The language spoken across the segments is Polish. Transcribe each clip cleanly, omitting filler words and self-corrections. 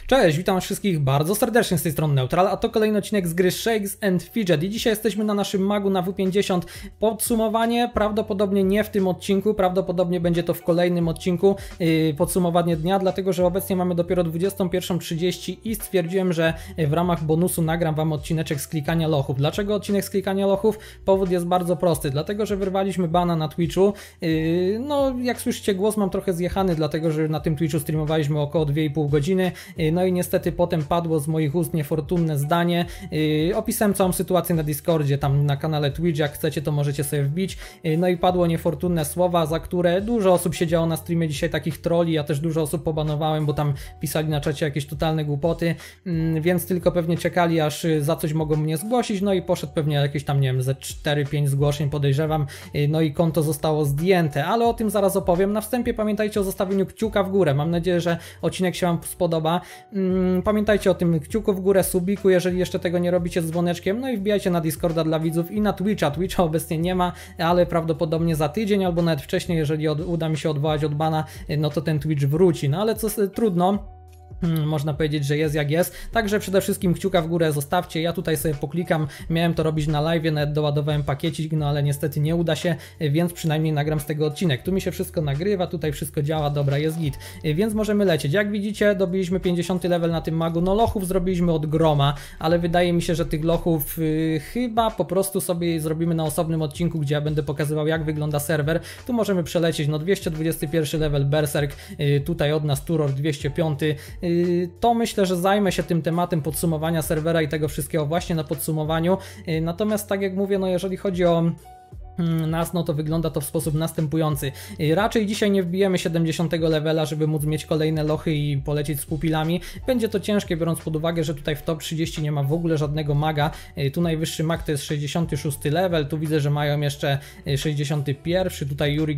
Cześć, witam wszystkich bardzo serdecznie z tej strony Neutral, a to kolejny odcinek z gry Shakes & Fidget i dzisiaj jesteśmy na naszym magu na W50. Podsumowanie prawdopodobnie nie w tym odcinku, prawdopodobnie będzie to w kolejnym odcinku podsumowanie dnia, dlatego że obecnie mamy dopiero 21:30 i stwierdziłem, że w ramach bonusu nagram wam odcineczek z klikania lochów. Dlaczego odcinek z klikania lochów? Powód jest bardzo prosty, dlatego że wyrwaliśmy bana na Twitchu. No jak słyszycie, głos mam trochę zjechany, dlatego że na tym Twitchu streamowaliśmy około 2,5 godziny. No i niestety potem padło z moich ust niefortunne zdanie. Opisałem całą sytuację na Discordzie, tam na kanale Twitch, jak chcecie to możecie sobie wbić. No i padło niefortunne słowa, za które dużo osób siedziało na streamie dzisiaj, takich trolli, ja też dużo osób pobanowałem, bo tam pisali na czacie jakieś totalne głupoty, więc tylko pewnie czekali, aż za coś mogą mnie zgłosić, no i poszedł pewnie jakieś tam, nie wiem, ze 4-5 zgłoszeń podejrzewam, no i konto zostało zdjęte, ale o tym zaraz opowiem. Na wstępie pamiętajcie o zostawieniu kciuka w górę, mam nadzieję, że odcinek się wam spodoba. Pamiętajcie o tym kciuku w górę, subiku, jeżeli jeszcze tego nie robicie, z dzwoneczkiem, no i wbijajcie na Discorda dla widzów i na Twitcha. Twitcha obecnie nie ma, ale prawdopodobnie za tydzień albo nawet wcześniej, jeżeli uda mi się odwołać od bana, no to ten Twitch wróci, no ale trudno. Można powiedzieć, że jest jak jest, także przede wszystkim kciuka w górę zostawcie, ja tutaj sobie poklikam, miałem to robić na live, nawet doładowałem pakiecik, no ale niestety nie uda się, więc przynajmniej nagram z tego odcinek. Tu mi się wszystko nagrywa, tutaj wszystko działa, dobra, jest git, więc możemy lecieć. Jak widzicie, dobiliśmy 50 level na tym magu, no lochów zrobiliśmy od groma, ale wydaje mi się, że tych lochów chyba po prostu sobie zrobimy na osobnym odcinku, gdzie ja będę pokazywał, jak wygląda serwer. Tu możemy przelecieć, no 221 level Berserk, tutaj od nas Turor 205. To myślę, że zajmę się tym tematem podsumowania serwera i tego wszystkiego właśnie na podsumowaniu. Natomiast tak jak mówię, no jeżeli chodzi o nas, no to wygląda to w sposób następujący. Raczej dzisiaj nie wbijemy 70 levela, żeby móc mieć kolejne lochy i polecieć z pupilami. Będzie to ciężkie, biorąc pod uwagę, że tutaj w top 30 nie ma w ogóle żadnego maga. Tu najwyższy mag to jest 66 level, tu widzę, że mają jeszcze 61, tutaj Yurik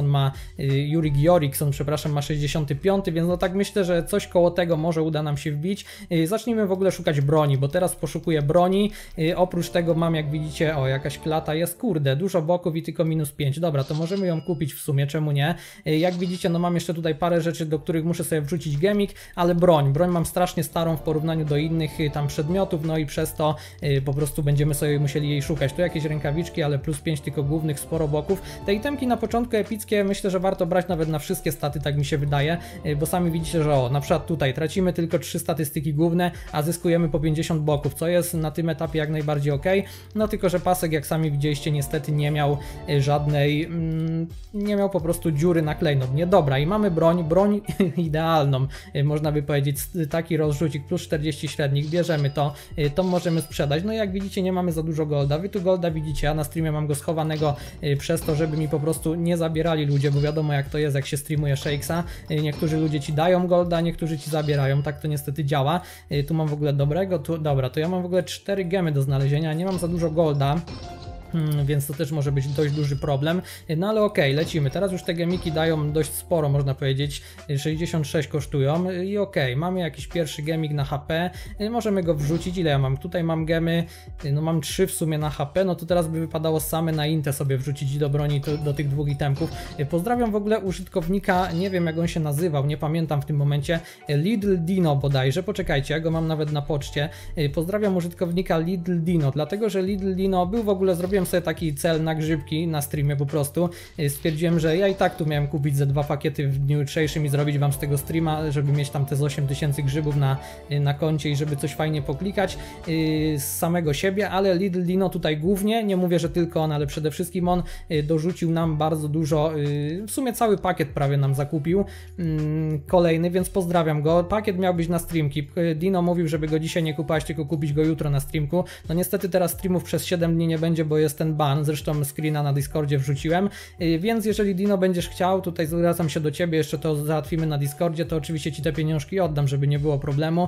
Jorikson, przepraszam, ma 65, więc no tak myślę, że coś koło tego może uda nam się wbić. Zacznijmy w ogóle szukać broni, bo teraz poszukuję broni. Oprócz tego mam, jak widzicie, o, jakaś klata jest, kurde, dużo boków i tylko -5. Dobra, to możemy ją kupić w sumie, czemu nie? Jak widzicie, no mam jeszcze tutaj parę rzeczy, do których muszę sobie wrzucić gemik, ale broń mam strasznie starą w porównaniu do innych tam przedmiotów, no i przez to po prostu będziemy sobie musieli jej szukać. Tu jakieś rękawiczki, ale +5 tylko głównych, sporo boków. Te itemki na początku epickie myślę, że warto brać nawet na wszystkie staty, tak mi się wydaje, bo sami widzicie, że o, na przykład tutaj tracimy tylko 3 statystyki główne, a zyskujemy po 50 boków, co jest na tym etapie jak najbardziej ok. No tylko, że pasek, jak sami widzieliście, niestety nie miał żadnej, nie miał po prostu dziury na klejnot, nie? Dobra, i mamy broń idealną, można by powiedzieć, taki rozrzucik +40 średnich, bierzemy to możemy sprzedać. No jak widzicie, nie mamy za dużo golda, wy tu golda widzicie, a na streamie mam go schowanego przez to, żeby mi po prostu nie zabierali ludzie, bo wiadomo jak to jest, jak się streamuje Shakesa, niektórzy ludzie ci dają golda, niektórzy ci zabierają, tak to niestety działa. Tu mam w ogóle dobrego, dobra, to ja mam w ogóle 4 gemy do znalezienia, nie mam za dużo golda, więc to też może być dość duży problem, no ale okej, lecimy. Teraz już te gemiki dają dość sporo, można powiedzieć, 66 kosztują i okej, mamy jakiś pierwszy gemik na HP, możemy go wrzucić. Ile ja mam? Tutaj mam gemy, no mam 3 w sumie na HP, no to teraz by wypadało same na Intę sobie wrzucić do broni, do tych 2 itemków. Pozdrawiam w ogóle użytkownika, nie wiem jak on się nazywał, nie pamiętam w tym momencie, Lidl Dino bodajże, poczekajcie, ja go mam nawet na poczcie. Pozdrawiam użytkownika Lidl Dino, dlatego że Lidl Dino był w ogóle, zrobiłem sobie taki cel na grzybki na streamie po prostu. Stwierdziłem, że ja i tak tu miałem kupić ze 2 pakiety w dniu jutrzejszym i zrobić wam z tego streama, żeby mieć tam te z 8000 grzybów na koncie i żeby coś fajnie poklikać z samego siebie, ale Lidl Dino tutaj głównie, nie mówię, że tylko on, ale przede wszystkim on dorzucił nam bardzo dużo, w sumie cały pakiet prawie nam zakupił, kolejny, więc pozdrawiam go. Pakiet miał być na streamki. Dino mówił, żeby go dzisiaj nie kupować, tylko kupić go jutro na streamku. No niestety teraz streamów przez 7 dni nie będzie, bo jest ten ban, zresztą screena na Discordzie wrzuciłem, więc jeżeli Dino będziesz chciał, tutaj zwracam się do ciebie, jeszcze to załatwimy na Discordzie, to oczywiście ci te pieniążki oddam, żeby nie było problemu,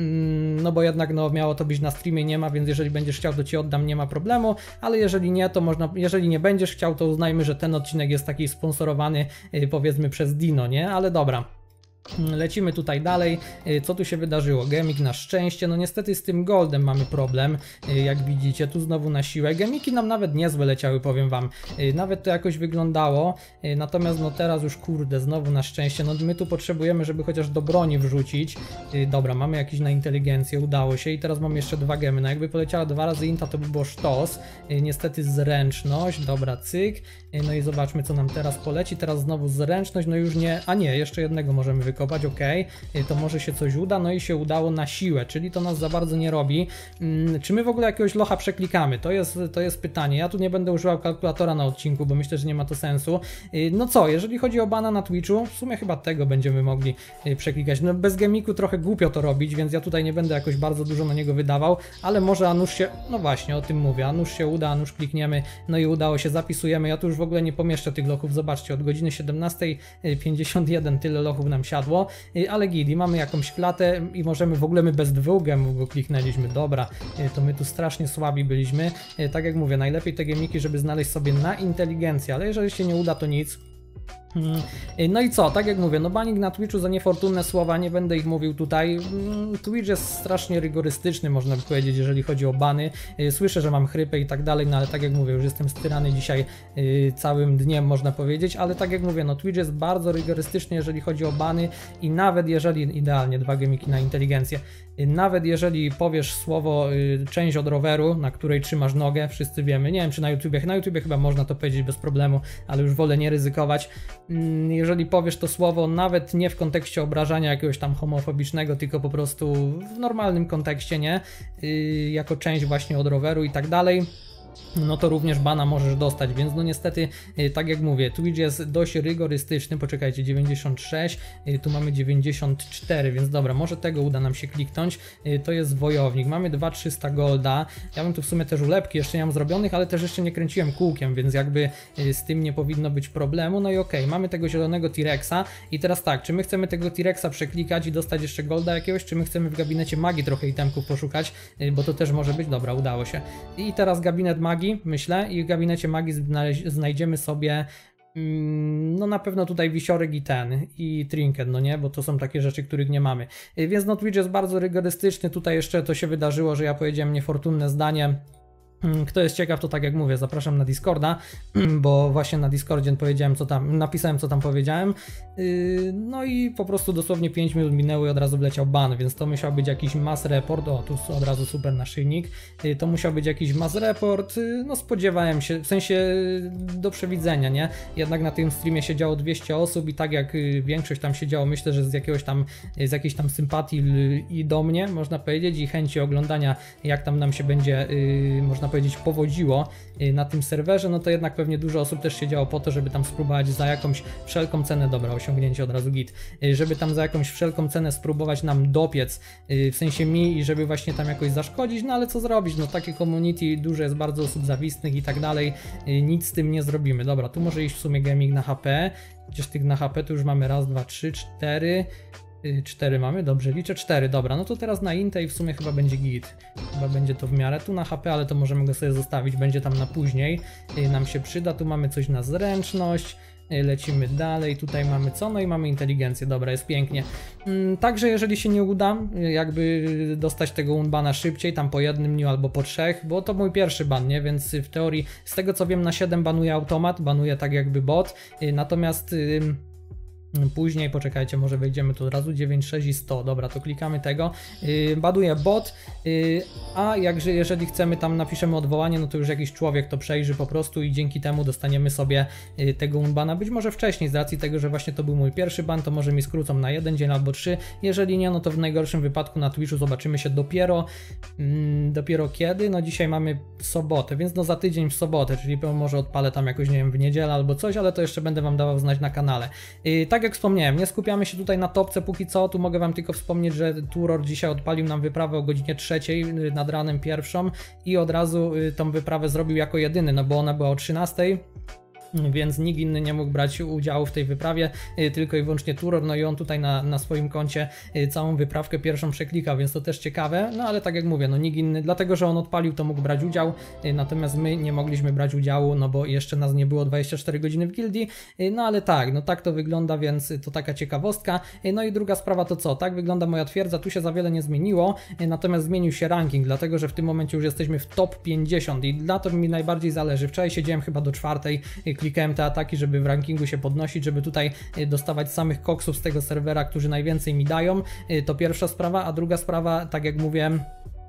no bo jednak no miało to być na streamie, nie ma, więc jeżeli będziesz chciał, to ci oddam, nie ma problemu, ale jeżeli nie, to można, jeżeli nie będziesz chciał, to uznajmy, że ten odcinek jest taki sponsorowany, powiedzmy, przez Dino, nie? Ale dobra. Lecimy tutaj dalej, co tu się wydarzyło? Gemik na szczęście, no niestety z tym goldem mamy problem, jak widzicie, tu znowu na siłę. Gemiki nam nawet niezłe leciały, powiem wam, nawet to jakoś wyglądało, natomiast no teraz już kurde, znowu na szczęście, no my tu potrzebujemy, żeby chociaż do broni wrzucić. Dobra, mamy jakiś na inteligencję, udało się i teraz mamy jeszcze 2 gemy, no jakby poleciała 2 razy inta, to by było sztos, niestety zręczność, dobra, cyk, no i zobaczmy, co nam teraz poleci, teraz znowu zręczność, no już nie, a nie, jeszcze jednego możemy wykopać, ok, to może się coś uda, no i się udało na siłę, czyli to nas za bardzo nie robi. Czy my w ogóle jakiegoś locha przeklikamy? To jest pytanie, ja tu nie będę używał kalkulatora na odcinku, bo myślę, że nie ma to sensu. No co, jeżeli chodzi o bana na Twitchu, w sumie chyba tego będziemy mogli przeklikać, no bez gemiku trochę głupio to robić, więc ja tutaj nie będę jakoś bardzo dużo na niego wydawał, ale może a nuż się, no właśnie o tym mówię, a nuż się uda, a nuż klikniemy, no i udało się, zapisujemy, ja tu już w ogóle nie pomieszczę tych lochów, zobaczcie, od godziny 17:51 tyle lochów nam siadło, ale gidi, mamy jakąś klatę i możemy, w ogóle my bez 2 gemów go kliknęliśmy, dobra, to my tu strasznie słabi byliśmy, tak jak mówię, najlepiej te gemiki, żeby znaleźć sobie na inteligencję, ale jeżeli się nie uda, to nic. No i co, tak jak mówię, no banik na Twitchu za niefortunne słowa, nie będę ich mówił tutaj. Twitch jest strasznie rygorystyczny, można by powiedzieć, jeżeli chodzi o bany. Słyszę, że mam chrypę i tak dalej, no ale tak jak mówię, już jestem styrany dzisiaj całym dniem, można powiedzieć, ale tak jak mówię, no Twitch jest bardzo rygorystyczny, jeżeli chodzi o bany i nawet jeżeli, idealnie 2 gemiki na inteligencję, nawet jeżeli powiesz słowo część od roweru, na której trzymasz nogę, wszyscy wiemy, nie wiem czy na YouTubie chyba można to powiedzieć bez problemu, ale już wolę nie ryzykować. Jeżeli powiesz to słowo nawet nie w kontekście obrażania jakiegoś tam homofobicznego, tylko po prostu w normalnym kontekście, nie? Jako część właśnie od roweru i tak dalej, no to również bana możesz dostać, więc no niestety, tak jak mówię, Twitch jest dość rygorystyczny, poczekajcie, 96, tu mamy 94, więc dobra, może tego uda nam się kliknąć, to jest wojownik, mamy 2300 golda, ja bym tu w sumie też ulepki jeszcze nie mam zrobionych, ale też jeszcze nie kręciłem kółkiem, więc jakby z tym nie powinno być problemu, no i okej, mamy tego zielonego T-Rexa i teraz tak, czy my chcemy tego T-Rexa przeklikać i dostać jeszcze golda jakiegoś, czy my chcemy w gabinecie magii trochę itemków poszukać, bo to też może być, dobra, udało się. I teraz gabinet magii, myślę, i w gabinecie magii znajdziemy sobie no na pewno tutaj wisiorek i trinket, no nie, bo to są takie rzeczy, których nie mamy. Więc no Twitch jest bardzo rygorystyczny, tutaj jeszcze to się wydarzyło, że ja powiedziałem niefortunne zdanie. Kto jest ciekaw, to tak jak mówię, zapraszam na Discorda, bo właśnie na Discordzie powiedziałem, co tam, napisałem, co tam powiedziałem. No i po prostu dosłownie 5 minut minęły i od razu wleciał ban, więc to musiał być jakiś mass report. O, tu od razu super naszyjnik. To musiał być jakiś mass report. No spodziewałem się, w sensie do przewidzenia, nie? Jednak na tym streamie siedziało 200 osób i tak jak większość tam siedziało, myślę, że z jakiejś tam sympatii i do mnie, można powiedzieć, i chęci oglądania, jak tam nam się będzie, można powiedzieć, powodziło na tym serwerze, no to jednak pewnie dużo osób też siedziało po to, żeby tam spróbować za jakąś wszelką cenę, dobra, osiągnięcie od razu git, żeby tam za jakąś wszelką cenę spróbować nam dopiec, w sensie mi, i żeby właśnie tam jakoś zaszkodzić, no ale co zrobić, no takie community, dużo jest bardzo osób zawistnych i tak dalej, nic z tym nie zrobimy. Dobra, tu może iść w sumie gaming na HP, chociaż tych na HP tu już mamy raz, 2, 3, 4, 4 mamy, dobrze liczę, 4, dobra, no to teraz na Inte i w sumie chyba będzie git, chyba będzie to w miarę, tu na HP, ale to możemy go sobie zostawić, będzie tam na później, nam się przyda, tu mamy coś na zręczność, lecimy dalej, tutaj mamy co? No i mamy inteligencję, dobra, jest pięknie. Także jeżeli się nie uda jakby dostać tego unbana szybciej, tam po 1 dniu albo po 3, bo to mój pierwszy ban, nie? Więc w teorii, z tego co wiem, na 7 banuje automat, banuje tak jakby bot, natomiast później, poczekajcie, może wejdziemy tu od razu, 9, 6 i 100, dobra, to klikamy tego, baduje bot, a jeżeli chcemy tam napiszemy odwołanie, no to już jakiś człowiek to przejrzy po prostu i dzięki temu dostaniemy sobie tego unbana, być może wcześniej, z racji tego, że właśnie to był mój pierwszy ban, to może mi skrócą na 1 dzień albo 3, jeżeli nie, no to w najgorszym wypadku na Twitchu zobaczymy się dopiero kiedy, no dzisiaj mamy sobotę, więc no za tydzień w sobotę, czyli może odpalę tam jakoś, nie wiem, w niedzielę albo coś, ale to jeszcze będę wam dawał znać na kanale. Tak jak wspomniałem, nie skupiamy się tutaj na topce póki co, tu mogę wam tylko wspomnieć, że Turor dzisiaj odpalił nam wyprawę o godzinie 3 nad ranem pierwszą i od razu tą wyprawę zrobił jako jedyny, no bo ona była o 13. więc nikt inny nie mógł brać udziału w tej wyprawie, tylko i wyłącznie Turor, no i on tutaj na swoim koncie całą wyprawkę pierwszą przeklikał, więc to też ciekawe, no ale tak jak mówię, no nikt inny, dlatego że on odpalił, to mógł brać udział, natomiast my nie mogliśmy brać udziału, no bo jeszcze nas nie było 24 godziny w gildii, no ale tak, no tak to wygląda, więc to taka ciekawostka. No i druga sprawa to co, tak wygląda moja twierdza, tu się za wiele nie zmieniło, natomiast zmienił się ranking, dlatego że w tym momencie już jesteśmy w top 50 i na to mi najbardziej zależy. Wczoraj siedziałem chyba do 4, klikałem te ataki, żeby w rankingu się podnosić, żeby tutaj dostawać samych koksów z tego serwera, którzy najwięcej mi dają. To pierwsza sprawa, a druga sprawa, tak jak mówiłem,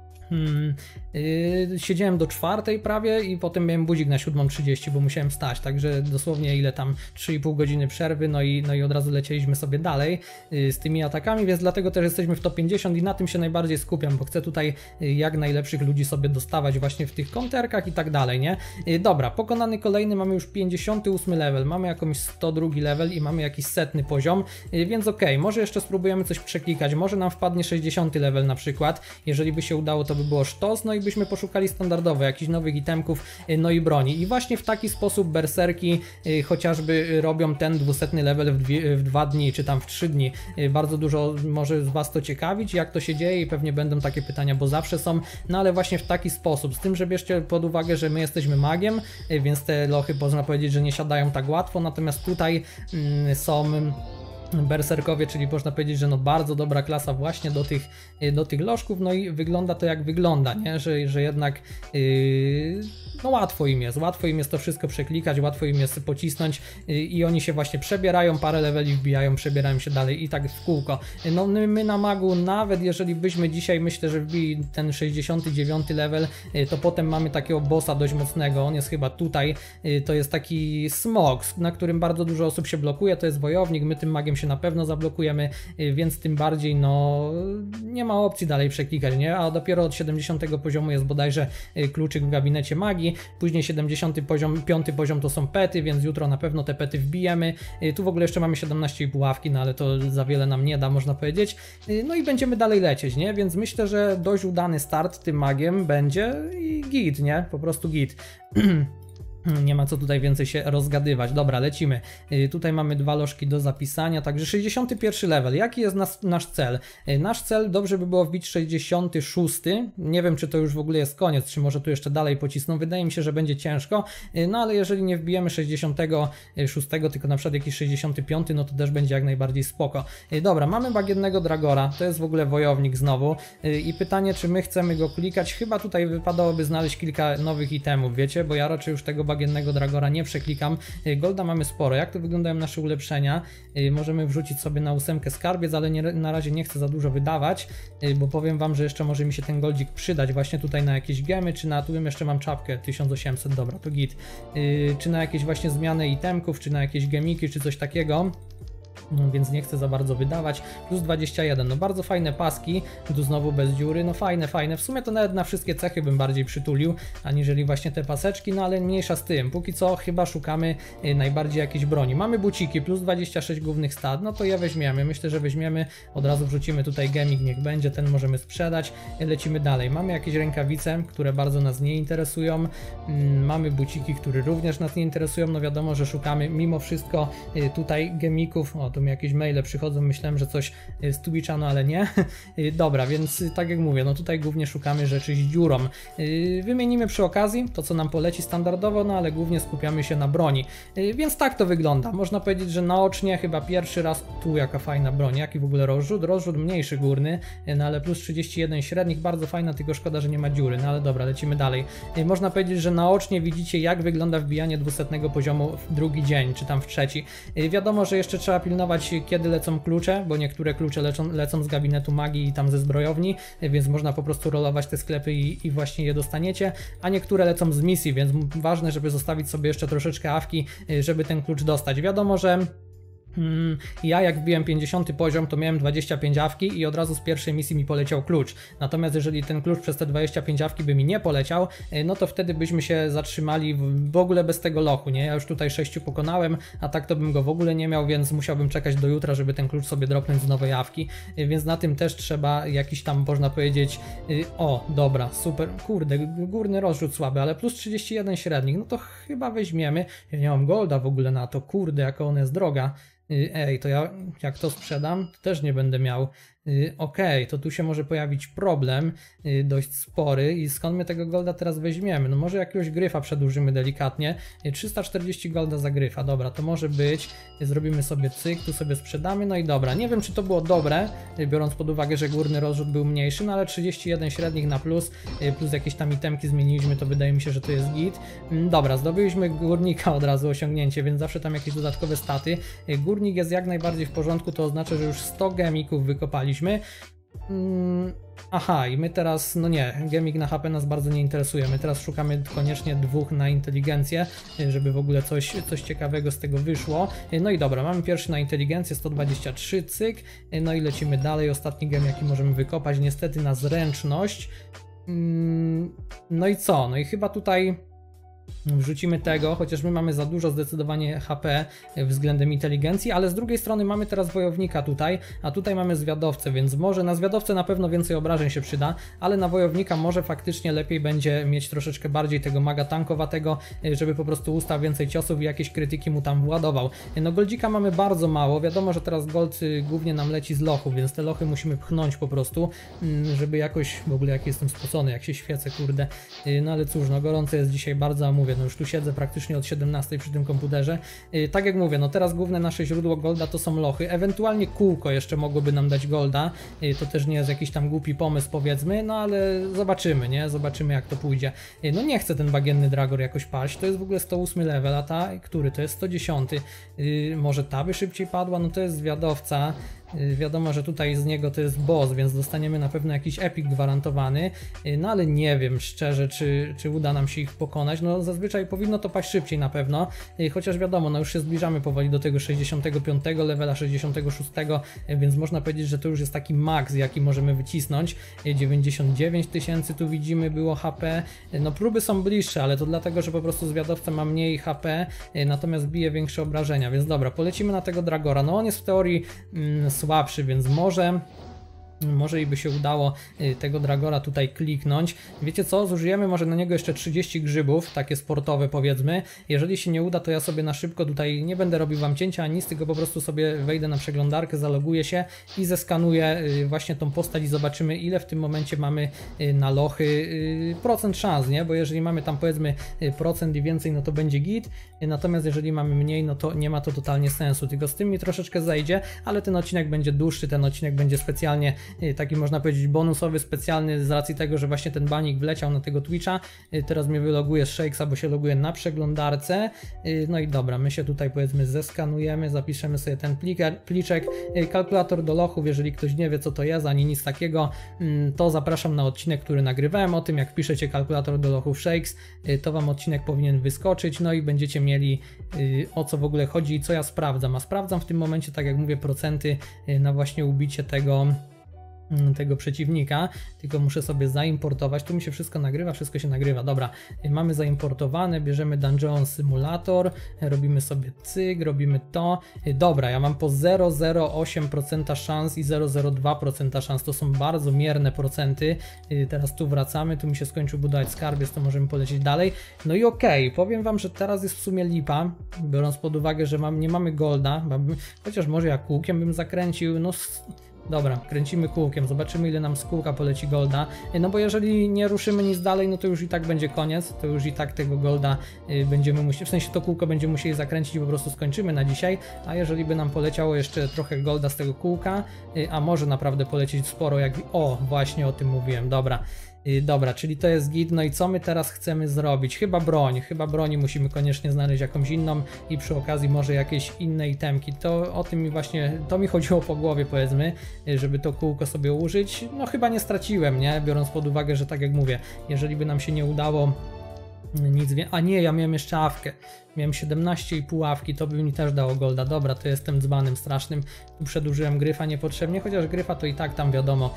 siedziałem do 4 prawie i potem miałem budzik na 7:30, bo musiałem wstać, także dosłownie ile tam 3,5 godziny przerwy, no i od razu lecieliśmy sobie dalej z tymi atakami, więc dlatego też jesteśmy w top 50 i na tym się najbardziej skupiam, bo chcę tutaj jak najlepszych ludzi sobie dostawać właśnie w tych konterkach i tak dalej, nie? Dobra, pokonany kolejny, mamy już 58 level, mamy jakąś 102 level i mamy jakiś 100 poziom, więc okej, może jeszcze spróbujemy coś przeklikać, może nam wpadnie 60 level na przykład, jeżeli by się udało, to by było sztos, no i byśmy poszukali standardowo jakichś nowych itemków, no i broni. I właśnie w taki sposób berserki chociażby robią ten 200 level w 2 dni, czy tam w 3 dni. Bardzo dużo może z Was to ciekawić, jak to się dzieje i pewnie będą takie pytania, bo zawsze są, no ale właśnie w taki sposób, z tym, że bierzcie pod uwagę, że my jesteśmy magiem, więc te lochy można powiedzieć, że nie siadają tak łatwo, natomiast tutaj są berserkowie, czyli można powiedzieć, że no bardzo dobra klasa właśnie do tych lożków, no i wygląda to jak wygląda, nie? Że jednak no łatwo im jest to wszystko przeklikać, łatwo im jest pocisnąć i oni się właśnie przebierają, parę leveli wbijają, przebierają się dalej i tak w kółko. No my na magu, nawet jeżeli byśmy dzisiaj, myślę, że wbili ten 69 level, to potem mamy takiego bossa dość mocnego, on jest chyba tutaj, to jest taki smog, na którym bardzo dużo osób się blokuje, to jest wojownik, my tym magiem się na pewno zablokujemy, więc tym bardziej no nie ma opcji dalej przeklikać, nie? A dopiero od 70 poziomu jest bodajże kluczyk w gabinecie magii, później 75 poziom to są pety, więc jutro na pewno te pety wbijemy. Tu w ogóle jeszcze mamy 17,5 ławki, no ale to za wiele nam nie da, można powiedzieć. No i będziemy dalej lecieć, nie? Więc myślę, że dość udany start tym magiem będzie i git, nie? Po prostu git. Nie ma co tutaj więcej się rozgadywać. Dobra, lecimy. Tutaj mamy 2 lożki do zapisania, także 61 level. Jaki jest nasz cel? Nasz cel, dobrze by było wbić 66. Nie wiem, czy to już w ogóle jest koniec, czy może tu jeszcze dalej pocisną. Wydaje mi się, że będzie ciężko, no ale jeżeli nie wbijemy 66, tylko na przykład jakiś 65, no to też będzie jak najbardziej spoko. Dobra, mamy bagiennego Dragora, to jest w ogóle wojownik znowu i pytanie, czy my chcemy go klikać? Chyba tutaj wypadałoby znaleźć kilka nowych itemów, wiecie, bo ja raczej już tego bagiennego Dragora nie przeklikam. Golda mamy sporo. Jak to wyglądają nasze ulepszenia? Możemy wrzucić sobie na 8 skarbiec, ale na razie nie chcę za dużo wydawać, bo powiem Wam, że jeszcze może mi się ten goldzik przydać właśnie tutaj na jakieś gemy, czy na, tu jeszcze mam czapkę 1800, dobra, to git. Czy na jakieś właśnie zmiany itemków, czy na jakieś gemiki, czy coś takiego. No, więc nie chcę za bardzo wydawać. Plus 21, no bardzo fajne paski, tu znowu bez dziury, no fajne. W sumie to nawet na wszystkie cechy bym bardziej przytulił, aniżeli właśnie te paseczki, no ale mniejsza z tym. Póki co chyba szukamy najbardziej jakiejś broni. Mamy buciki, plus 26 głównych stat, no to je weźmiemy. Myślę, że weźmiemy, od razu wrzucimy tutaj gemik, niech będzie, ten możemy sprzedać. Lecimy dalej. Mamy jakieś rękawice, które bardzo nas nie interesują. Mamy buciki, które również nas nie interesują, no wiadomo, że szukamy mimo wszystko tutaj gemików. O, tu mi jakieś maile przychodzą, myślałem, że coś z Twitcha, no ale nie. Dobra, więc tak jak mówię, no tutaj głównie szukamy rzeczy z dziurą. Wymienimy przy okazji to, co nam poleci standardowo, no ale głównie skupiamy się na broni. Więc tak to wygląda. Można powiedzieć, że naocznie chyba pierwszy raz, tu jaka fajna broń, jaki w ogóle rozrzut mniejszy górny, no ale plus 31 średnich, bardzo fajna, tylko szkoda, że nie ma dziury, no ale dobra, lecimy dalej. Można powiedzieć, że naocznie widzicie, jak wygląda wbijanie 200 poziomu w drugi dzień, czy tam w trzeci. Wiadomo, że jeszcze trzeba pilnować, kiedy lecą klucze, bo niektóre klucze lecą z gabinetu magii i tam ze zbrojowni, więc można po prostu rolować te sklepy i właśnie je dostaniecie, a niektóre lecą z misji, więc ważne, żeby zostawić sobie jeszcze troszeczkę awki, żeby ten klucz dostać. Wiadomo, że Ja jak wbiłem 50 poziom, to miałem 25 awki i od razu z pierwszej misji mi poleciał klucz. Natomiast jeżeli ten klucz przez te 25 awki by mi nie poleciał, no to wtedy byśmy się zatrzymali w ogóle bez tego lochu, nie? Ja już tutaj 6 pokonałem, a tak to bym go w ogóle nie miał, więc musiałbym czekać do jutra, żeby ten klucz sobie dropnąć z nowej awki. Więc na tym też trzeba jakiś tam, można powiedzieć, o, dobra, super, kurde, górny rozrzut słaby, ale plus 31 średnich, no to chyba weźmiemy. Ja nie mam golda w ogóle na to, kurde, jaka ona jest droga. Ej, to ja jak to sprzedam, to też nie będę miał. Okej, to tu się może pojawić problem dość spory i skąd my tego golda teraz weźmiemy? No może jakiegoś gryfa przedłużymy delikatnie. 340 golda za gryfa, dobra, to może być. Zrobimy sobie cyk, tu sobie sprzedamy, no i dobra. Nie wiem, czy to było dobre, biorąc pod uwagę, że górny rozrzut był mniejszy, no ale 31 średnich na plus, plus jakieś tam itemki zmieniliśmy, to wydaje mi się, że to jest git. Dobra, zdobyliśmy górnika od razu, osiągnięcie, więc zawsze tam jakieś dodatkowe staty. Górnik jest jak najbardziej w porządku, to oznacza, że już 100 gemików wykopaliśmy. Aha, i my teraz, no nie, gemik na HP nas bardzo nie interesuje, my teraz szukamy koniecznie 2 na inteligencję, żeby w ogóle coś ciekawego z tego wyszło. No i dobra, mamy pierwszy na inteligencję, 123, cyk, no i lecimy dalej, ostatni gem jaki możemy wykopać, niestety na zręczność. No i co, no i chyba tutaj wrzucimy tego, chociaż my mamy za dużo zdecydowanie HP względem inteligencji, ale z drugiej strony mamy teraz wojownika tutaj, a tutaj mamy zwiadowcę, więc może na zwiadowcę na pewno więcej obrażeń się przyda, ale na wojownika może faktycznie lepiej będzie mieć troszeczkę bardziej tego maga tankowatego, żeby po prostu ustał więcej ciosów i jakieś krytyki mu tam władował. No goldzika mamy bardzo mało, wiadomo, że teraz gold głównie nam leci z lochu, więc te lochy musimy pchnąć po prostu, żeby jakoś, w ogóle jak jestem spocony, jak się świecę, kurde, no ale cóż, no gorąco jest dzisiaj bardzo, a mówię, no już tu siedzę praktycznie od 17 przy tym komputerze. Tak jak mówię, no teraz główne nasze źródło golda to są lochy, ewentualnie kółko jeszcze mogłoby nam dać golda, to też nie jest jakiś tam głupi pomysł powiedzmy, no ale zobaczymy, nie? Zobaczymy jak to pójdzie. No nie chcę ten bagienny dragor jakoś paść, to jest w ogóle 108 level, a ta, który to jest 110. Może ta by szybciej padła, no to jest zwiadowca. Wiadomo, że tutaj z niego to jest boss, więc dostaniemy na pewno jakiś epic gwarantowany, no ale nie wiem szczerze, czy uda nam się ich pokonać. No zazwyczaj powinno to paść szybciej na pewno, chociaż wiadomo, no już się zbliżamy powoli do tego 65 levela, 66, więc można powiedzieć, że to już jest taki max, jaki możemy wycisnąć. 99 tysięcy tu widzimy było HP, no próby są bliższe, ale to dlatego, że po prostu zwiadowca ma mniej HP, natomiast bije większe obrażenia, więc dobra, polecimy na tego Dragora. No on jest w teorii słabszy, więc może i by się udało tego Dragora tutaj kliknąć. Wiecie co? Zużyjemy może na niego jeszcze 30 grzybów, takie sportowe powiedzmy. Jeżeli się nie uda, to ja sobie na szybko tutaj nie będę robił wam cięcia ani nic, tylko po prostu sobie wejdę na przeglądarkę, zaloguję się i zeskanuję właśnie tą postać i zobaczymy, ile w tym momencie mamy na lochy procent szans, nie? Bo jeżeli mamy tam powiedzmy procent i więcej, no to będzie git, natomiast jeżeli mamy mniej, no to nie ma to totalnie sensu, tylko z tym mi troszeczkę zejdzie, ale ten odcinek będzie dłuższy, ten odcinek będzie specjalnie taki można powiedzieć bonusowy, specjalny z racji tego, że właśnie ten banik wleciał na tego Twitcha. Teraz mnie wyloguje z Shakesa, bo się loguje na przeglądarce. No i dobra, my się tutaj powiedzmy zeskanujemy, zapiszemy sobie ten pliczek. Kalkulator do lochów, jeżeli ktoś nie wie co to jest, ani nic takiego, to zapraszam na odcinek, który nagrywałem o tym, jak piszecie kalkulator do lochów Shakes, to wam odcinek powinien wyskoczyć, no i będziecie mieli o co w ogóle chodzi i co ja sprawdzam. A sprawdzam w tym momencie, tak jak mówię, procenty na właśnie ubicie tego przeciwnika, tylko muszę sobie zaimportować, tu mi się wszystko nagrywa, wszystko się nagrywa, dobra, mamy zaimportowane, bierzemy Dungeon Simulator, robimy sobie cyk, robimy to, dobra, ja mam po 0,08% szans i 0,02% szans, to są bardzo mierne procenty, teraz tu wracamy, tu mi się skończył budować skarbiec, to możemy polecieć dalej, no i okej, powiem wam, że teraz jest w sumie lipa, biorąc pod uwagę, że nie mamy golda, chociaż może ja kółkiem bym zakręcił, no dobra, kręcimy kółkiem, zobaczymy ile nam z kółka poleci golda, no bo jeżeli nie ruszymy nic dalej, no to już i tak będzie koniec, to już i tak tego golda będziemy musieli, w sensie to kółko będziemy musieli zakręcić i po prostu skończymy na dzisiaj, a jeżeli by nam poleciało jeszcze trochę golda z tego kółka, a może naprawdę polecieć sporo, jak o, właśnie o tym mówiłem, dobra. Dobra, czyli to jest git, no i co my teraz chcemy zrobić? Chyba broni musimy koniecznie znaleźć jakąś inną i przy okazji może jakieś inne itemki, to o tym mi właśnie, to mi chodziło po głowie powiedzmy, żeby to kółko sobie użyć, no chyba nie straciłem, nie? Biorąc pod uwagę, że tak jak mówię, jeżeli by nam się nie udało Nic wie. A nie, ja miałem jeszcze awkę. Miałem 17,5 awki, to by mi też dało golda. Dobra, to jestem dzbanem strasznym. Tu przedłużyłem gryfa niepotrzebnie, chociaż gryfa to i tak tam wiadomo.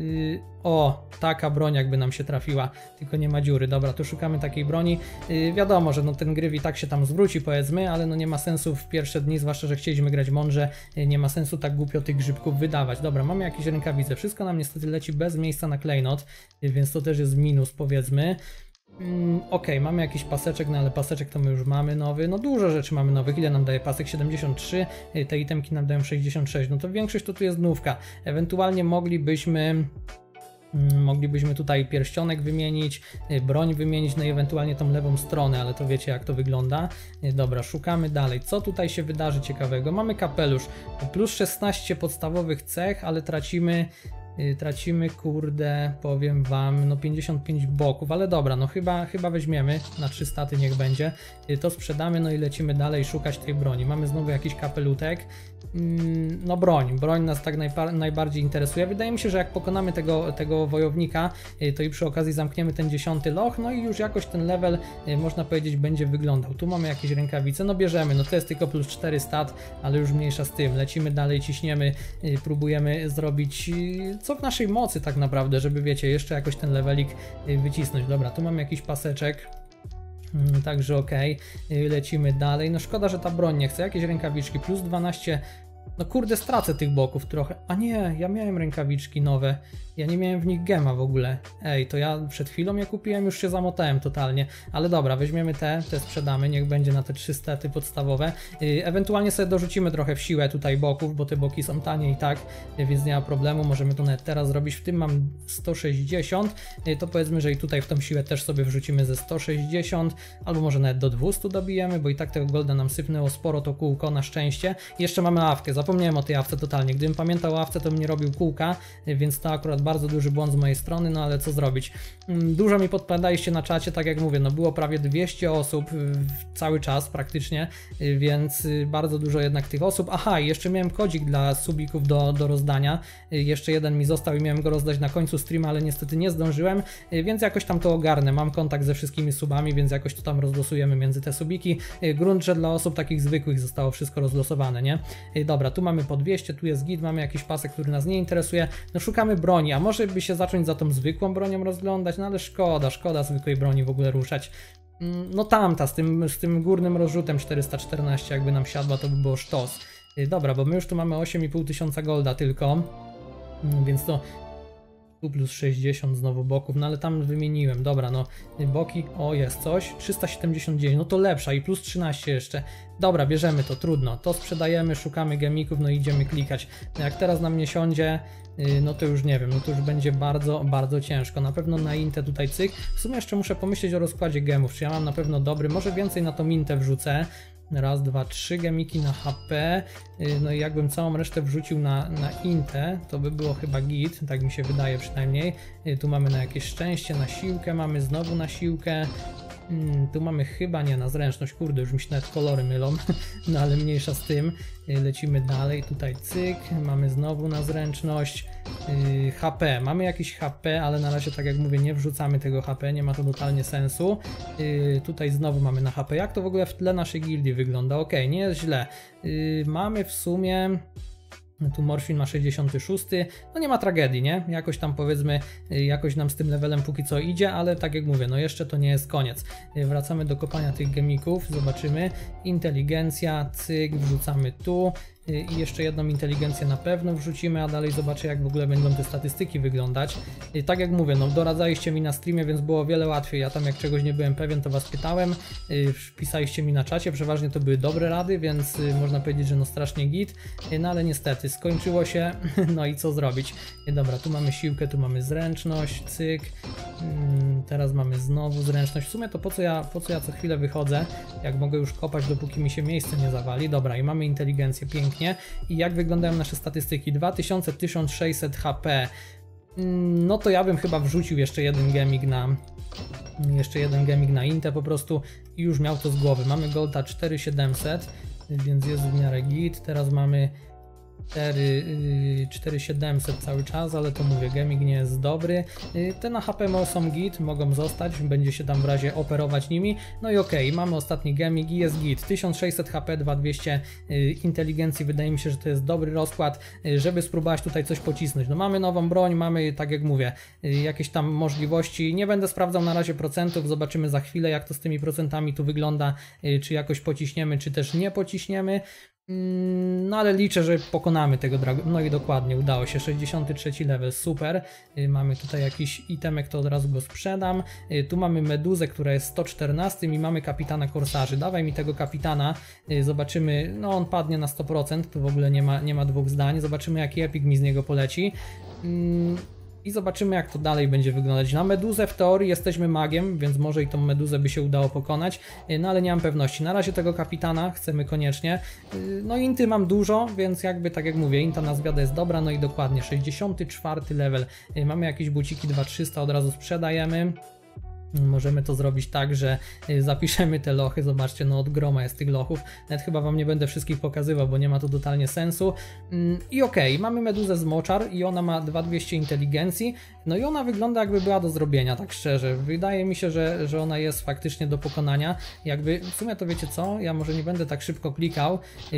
O, taka broń jakby nam się trafiła, tylko nie ma dziury. Dobra, tu szukamy takiej broni. Wiadomo, że no ten gryf i tak się tam zwróci, powiedzmy, ale no nie ma sensu w pierwsze dni, zwłaszcza, że chcieliśmy grać mądrze, nie ma sensu tak głupio tych grzybków wydawać. Dobra, mamy jakieś rękawice. Wszystko nam niestety leci bez miejsca na klejnot, więc to też jest minus, powiedzmy. Ok, mamy jakiś paseczek, no ale paseczek to my już mamy nowy, no dużo rzeczy mamy nowych. Ile nam daje pasek? 73, te itemki nam dają 66, no to większość to tu jest nówka. Ewentualnie moglibyśmy tutaj pierścionek wymienić, broń wymienić, no i ewentualnie tą lewą stronę, ale to wiecie jak to wygląda. Dobra, szukamy dalej. Co tutaj się wydarzy ciekawego? Mamy kapelusz, plus 16 podstawowych cech, ale tracimy, kurde, powiem wam, no 55 boków, ale dobra, no chyba weźmiemy, na 3 staty niech będzie, to sprzedamy, no i lecimy dalej szukać tej broni. Mamy znowu jakiś kapelutek, no broń nas tak najbardziej interesuje. Wydaje mi się, że jak pokonamy tego wojownika, to i przy okazji zamkniemy ten 10 loch, no i już jakoś ten level, można powiedzieć, będzie wyglądał. Tu mamy jakieś rękawice, no bierzemy, no to jest tylko plus 4 stat, ale już mniejsza z tym, lecimy dalej, ciśniemy, próbujemy zrobić co w naszej mocy tak naprawdę, żeby wiecie, jeszcze jakoś ten levelik wycisnąć. Dobra, tu mamy jakiś paseczek. Także ok, lecimy dalej. No szkoda, że ta broń nie chce. Jakieś rękawiczki, plus 12. No kurde, stracę tych boków trochę. A nie, ja miałem rękawiczki nowe. Ja nie miałem w nich gema w ogóle. Ej, to ja przed chwilą je kupiłem, już się zamotałem totalnie. Ale dobra, weźmiemy te sprzedamy, niech będzie na te 3 staty podstawowe. Ewentualnie sobie dorzucimy trochę w siłę tutaj boków, bo te boki są tanie i tak, więc nie ma problemu. Możemy to nawet teraz zrobić. W tym mam 160, to powiedzmy, że i tutaj w tą siłę też sobie wrzucimy ze 160, albo może nawet do 200 dobijemy, bo i tak tego golda nam sypnęło sporo to kółko, na szczęście. I jeszcze mamy awkę, zapomniałem o tej awce totalnie. Gdybym pamiętał o awce, to bym nie robił kółka, więc to akurat bardzo duży błąd z mojej strony, no ale co zrobić. Dużo mi podpadaliście na czacie, tak jak mówię, no było prawie 200 osób cały czas praktycznie, więc bardzo dużo jednak tych osób. Aha, i jeszcze miałem kodzik dla subików do rozdania, jeszcze jeden mi został i miałem go rozdać na końcu streama, ale niestety nie zdążyłem, więc jakoś tam to ogarnę. Mam kontakt ze wszystkimi subami, więc jakoś to tam rozlosujemy między te subiki. Grunt, że dla osób takich zwykłych zostało wszystko rozlosowane, nie? Dobra, tu mamy po 200, tu jest git, mamy jakiś pasek, który nas nie interesuje. No szukamy broni, a może by się zacząć za tą zwykłą bronią rozglądać, no ale szkoda zwykłej broni w ogóle ruszać. No tamta, z tym górnym rozrzutem 414 jakby nam siadła, to by było sztos. Dobra, bo my już tu mamy 8,5 tysiąca golda tylko, więc to tu plus 60 znowu boków, no ale tam wymieniłem, dobra, no boki, o jest coś, 379, no to lepsza i plus 13 jeszcze, dobra, bierzemy to, trudno, to sprzedajemy, szukamy gemików, no i idziemy klikać, no jak teraz nam nie siądzie, no to już nie wiem, no to już będzie bardzo ciężko, na pewno na intę tutaj cyk, w sumie jeszcze muszę pomyśleć o rozkładzie gemów, czy ja mam na pewno dobry, może więcej na tą intę wrzucę. Raz, dwa, 3 gemiki na HP, no i jakbym całą resztę wrzucił na intę, to by było chyba git, tak mi się wydaje przynajmniej. Tu mamy na jakieś szczęście, na siłkę, mamy znowu na siłkę, tu mamy chyba nie na zręczność, kurde, już mi się nawet kolory mylą, no ale mniejsza z tym. Lecimy dalej, tutaj cyk, mamy znowu na zręczność, HP, mamy jakiś HP, ale na razie tak jak mówię nie wrzucamy tego HP, nie ma to totalnie sensu. Tutaj znowu mamy na HP, jak to w ogóle w tle naszej gildii wygląda? Ok, nie jest źle, mamy w sumie... Tu Morfin ma 66, no nie ma tragedii, nie? Jakoś tam powiedzmy, jakoś nam z tym levelem póki co idzie, ale tak jak mówię, no jeszcze to nie jest koniec. Wracamy do kopania tych gemików, zobaczymy. Inteligencja, cyk, wrzucamy tu. I jeszcze jedną inteligencję na pewno wrzucimy, a dalej zobaczę jak w ogóle będą te statystyki wyglądać. Tak jak mówię, no doradzaliście mi na streamie, więc było o wiele łatwiej, ja tam jak czegoś nie byłem pewien, to was pytałem, pisaliście mi na czacie, przeważnie to były dobre rady, więc można powiedzieć, że no strasznie git, no ale niestety skończyło się, no i co zrobić. Dobra, tu mamy siłkę, tu mamy zręczność, cyk, teraz mamy znowu zręczność, w sumie to po co ja co chwilę wychodzę, jak mogę już kopać, dopóki mi się miejsce nie zawali. Dobra, i mamy inteligencję, pięknie. I jak wyglądają nasze statystyki? 2000, 1600 HP. No to ja bym chyba wrzucił jeszcze jeden gemik na intę po prostu i już miał to z głowy. Mamy golda 4700, więc jest w miarę git. Teraz mamy 4700 cały czas, ale to mówię, gaming nie jest dobry. Te na HP są git, mogą zostać, będzie się tam w razie operować nimi. No i okej, mamy ostatni gaming i jest git. 1600 HP, 2200 inteligencji, wydaje mi się, że to jest dobry rozkład, żeby spróbować tutaj coś pocisnąć. No mamy nową broń, mamy, tak jak mówię, jakieś tam możliwości. Nie będę sprawdzał na razie procentów, zobaczymy za chwilę, jak to z tymi procentami tu wygląda, czy jakoś pociśniemy, czy też nie pociśniemy. No ale liczę, że pokonamy tego dragona. No i dokładnie, udało się. 63 level, super. Mamy tutaj jakiś itemek, to od razu go sprzedam. Tu mamy meduzę, która jest 114 i mamy kapitana korsarzy. Dawaj mi tego kapitana, zobaczymy. No on padnie na 100%, tu w ogóle nie ma dwóch zdań. Zobaczymy, jaki epik mi z niego poleci. I zobaczymy, jak to dalej będzie wyglądać. Na meduzę w teorii jesteśmy magiem, więc może i tą meduzę by się udało pokonać, no ale nie mam pewności. Na razie tego kapitana chcemy koniecznie. No inty mam dużo, więc jakby tak jak mówię, inta na zwiadę jest dobra, no i dokładnie 64 level. Mamy jakieś buciki 2300, od razu sprzedajemy. Możemy to zrobić tak, że zapiszemy te lochy, zobaczcie, no od groma jest tych lochów, nawet chyba wam nie będę wszystkich pokazywał, bo nie ma to totalnie sensu. I okej, mamy meduzę z moczar i ona ma 2200 inteligencji, no i ona wygląda, jakby była do zrobienia, tak szczerze. Wydaje mi się, że ona jest faktycznie do pokonania, jakby w sumie to wiecie co, ja może nie będę tak szybko klikał.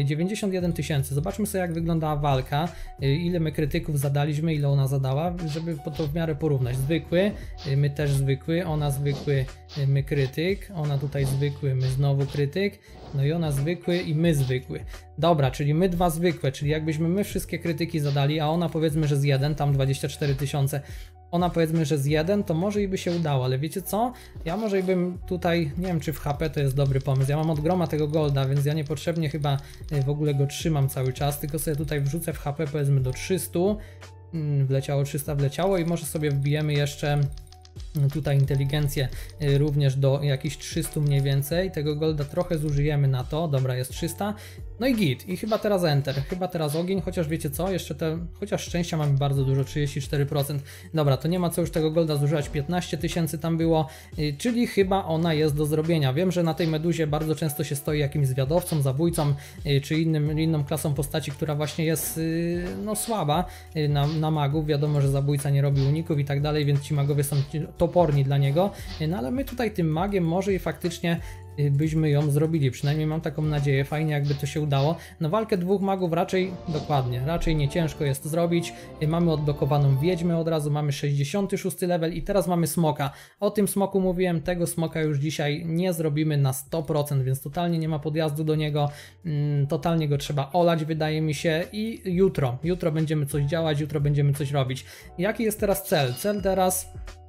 91 000, zobaczmy sobie, jak wyglądała walka, ile my krytyków zadaliśmy, ile ona zadała, żeby to w miarę porównać. Zwykły, my też zwykły, ona zwykły, my krytyk, ona tutaj zwykły, my znowu krytyk, no i ona zwykły i my zwykły. Dobra, czyli my dwa zwykłe, czyli jakbyśmy my wszystkie krytyki zadali, a ona powiedzmy, że z 1, tam 24 000, ona powiedzmy, że z 1, to może i by się udało, ale wiecie co? Ja może i bym tutaj, nie wiem czy w HP to jest dobry pomysł, ja mam od groma tego golda, więc ja niepotrzebnie chyba w ogóle go trzymam cały czas, tylko sobie tutaj wrzucę w HP powiedzmy do 300, wleciało 300, wleciało i może sobie wbijemy jeszcze tutaj inteligencję również do jakichś 300 mniej więcej, tego golda trochę zużyjemy na to, dobra, jest 300, no i git, i chyba teraz enter, chyba teraz ogień, chociaż wiecie co, jeszcze chociaż szczęścia mamy bardzo dużo, 34%, dobra, to nie ma co już tego golda zużywać, 15 000 tam było, czyli chyba ona jest do zrobienia. Wiem, że na tej meduzie bardzo często się stoi jakimś zwiadowcą, zabójcą, czy inną klasą postaci, która właśnie jest no słaba na magów, wiadomo, że zabójca nie robi uników i tak dalej, więc ci magowie są toporni dla niego, no ale my tutaj tym magiem może i faktycznie byśmy ją zrobili, przynajmniej mam taką nadzieję, fajnie jakby to się udało. No walkę dwóch magów raczej, dokładnie, raczej nie ciężko jest zrobić. Mamy odblokowaną wiedźmę od razu, mamy 66 level i teraz mamy smoka. O tym smoku mówiłem, tego smoka już dzisiaj nie zrobimy na 100%, więc totalnie nie ma podjazdu do niego, totalnie go trzeba olać, wydaje mi się, i jutro będziemy coś działać, jutro będziemy coś robić. Jaki jest teraz cel? Cel teraz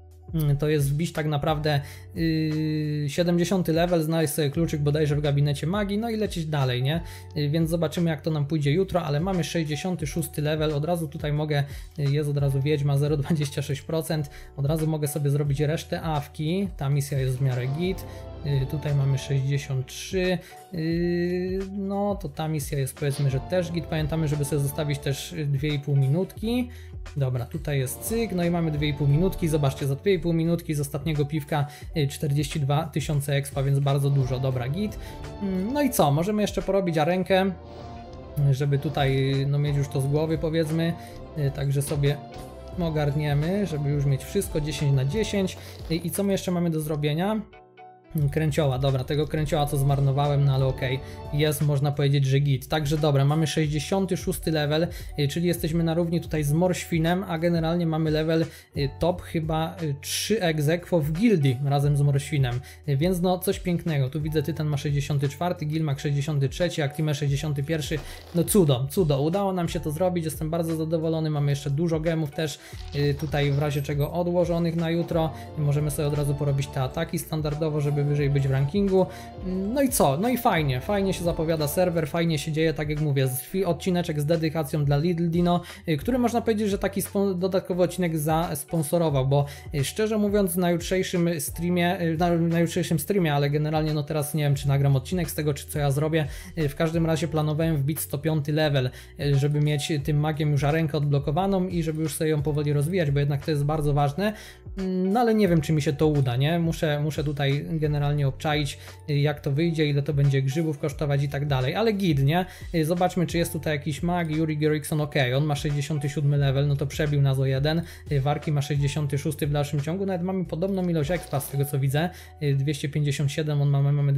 to jest wbić tak naprawdę 70 level, znaleźć sobie kluczyk bodajże w gabinecie magii, no i lecieć dalej, nie? Więc zobaczymy, jak to nam pójdzie jutro, ale mamy 66 level, od razu tutaj mogę, jest od razu wiedźma 0,26%, od razu mogę sobie zrobić resztę awki, ta misja jest w miarę git. Tutaj mamy 63, no to ta misja jest powiedzmy, że też git. Pamiętamy, żeby sobie zostawić też 2,5 minutki. Dobra, tutaj jest cyk, no i mamy 2,5 minutki, zobaczcie, za 2,5 minutki z ostatniego piwka 42 000 expa, więc bardzo dużo, dobra, git. No i co, możemy jeszcze porobić arenkę, żeby tutaj no mieć już to z głowy powiedzmy, także sobie ogarniemy, żeby już mieć wszystko 10 na 10 i co my jeszcze mamy do zrobienia? Kręcioła, dobra, tego kręcioła co zmarnowałem, no ale okej, jest, można powiedzieć, że git. Także dobra, mamy 66 level, czyli jesteśmy na równi tutaj z Morświnem, a generalnie mamy level top chyba 3 ex aequo w gildii razem z Morświnem, więc no coś pięknego. Tu widzę, Tytan ma 64, Gilmak 63, Actimel 61, no cudo, udało nam się to zrobić, jestem bardzo zadowolony, mamy jeszcze dużo gemów też tutaj w razie czego odłożonych na jutro, możemy sobie od razu porobić te ataki standardowo, żeby wyżej być w rankingu. No i co? No i fajnie się zapowiada serwer, fajnie się dzieje, tak jak mówię, odcineczek z dedykacją dla Little Dino, który można powiedzieć, że taki dodatkowy odcinek zasponsorował, bo szczerze mówiąc na jutrzejszym streamie, ale generalnie no teraz nie wiem, czy nagram odcinek z tego, czy co ja zrobię. W każdym razie planowałem wbić 105 level, żeby mieć tym magiem już arenkę odblokowaną i żeby już sobie ją powoli rozwijać, bo jednak to jest bardzo ważne. No ale nie wiem, czy mi się to uda, nie? Muszę tutaj generalnie obczaić, jak to wyjdzie, ile to będzie grzybów kosztować i tak dalej, ale git, nie? Zobaczmy, czy jest tutaj jakiś mag. Yuri Gerikson, ok, on ma 67 level, no to przebił nas o 1, Warki ma 66 w dalszym ciągu, nawet mamy podobną ilość expa z tego co widzę, 257, mamy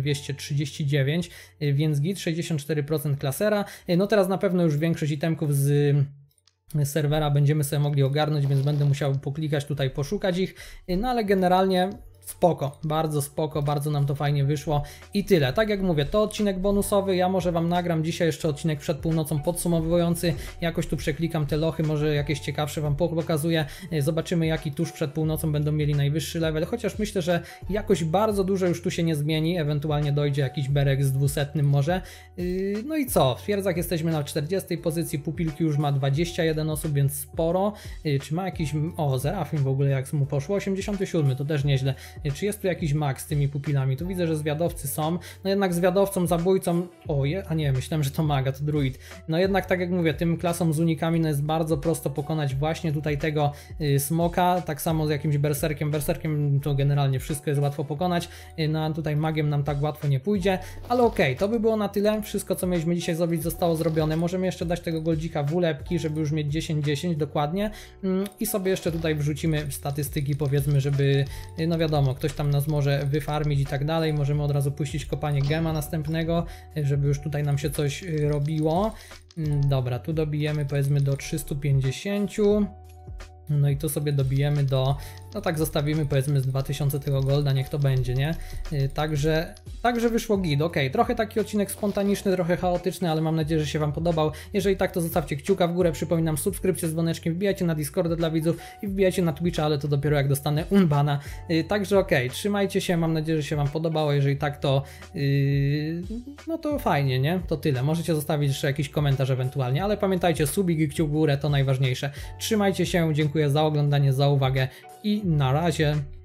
239, więc git, 64% klasera. No teraz na pewno już większość itemków z serwera będziemy sobie mogli ogarnąć, więc będę musiał poklikać tutaj, poszukać ich, no ale generalnie spoko, bardzo nam to fajnie wyszło i tyle. Tak jak mówię, to odcinek bonusowy, ja może Wam nagram dzisiaj jeszcze odcinek przed północą podsumowujący, jakoś tu przeklikam te lochy, może jakieś ciekawsze Wam pokazuję, zobaczymy jaki tuż przed północą będą mieli najwyższy level, chociaż myślę, że jakoś bardzo dużo już tu się nie zmieni, ewentualnie dojdzie jakiś berek z 200 może. No i co, w twierdzach jesteśmy na 40 pozycji, pupilki już ma 21 osób, więc sporo. Czy ma jakiś, o Zerafim w ogóle jak mu poszło, 87, to też nieźle. Czy jest tu jakiś mag z tymi pupilami? Tu widzę, że zwiadowcy są. No jednak zwiadowcą, zabójcą... a nie, myślałem, że to maga, to druid. No jednak tak jak mówię, tym klasom z unikami no jest bardzo prosto pokonać właśnie tutaj tego smoka. Tak samo z jakimś berserkiem. Berserkiem to generalnie wszystko jest łatwo pokonać. No a tutaj magiem nam tak łatwo nie pójdzie. Ale okej, to by było na tyle. Wszystko co mieliśmy dzisiaj zrobić zostało zrobione. Możemy jeszcze dać tego goldzika w ulepki, żeby już mieć 10-10 dokładnie. I sobie jeszcze tutaj wrzucimy statystyki, powiedzmy, żeby, no wiadomo, ktoś tam nas może wyfarmić i tak dalej, możemy od razu puścić kopanie gema następnego, żeby już tutaj nam się coś robiło. Dobra, tu dobijemy powiedzmy do 350, no i tu sobie dobijemy do, no tak zostawimy powiedzmy z 2000 tego golda, niech to będzie, nie? Także wyszło git, ok, trochę taki odcinek spontaniczny, trochę chaotyczny, ale mam nadzieję, że się Wam podobał. Jeżeli tak, to zostawcie kciuka w górę, przypominam subskrypcję z dzwoneczkiem, wbijajcie na Discorda dla widzów i wbijajcie na Twitcha, ale to dopiero jak dostanę unbana. Także ok, trzymajcie się, mam nadzieję, że się Wam podobało, jeżeli tak, to no to fajnie, nie? To tyle, możecie zostawić jeszcze jakiś komentarz ewentualnie, ale pamiętajcie, subik i kciuk w górę to najważniejsze. Trzymajcie się, dziękuję za oglądanie, za uwagę i na razie.